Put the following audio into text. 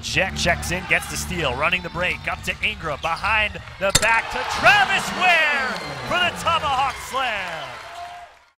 Jack checks in, gets the steal, running the break, up to Ingram, behind the back to Travis Ware for the Tomahawk Slam.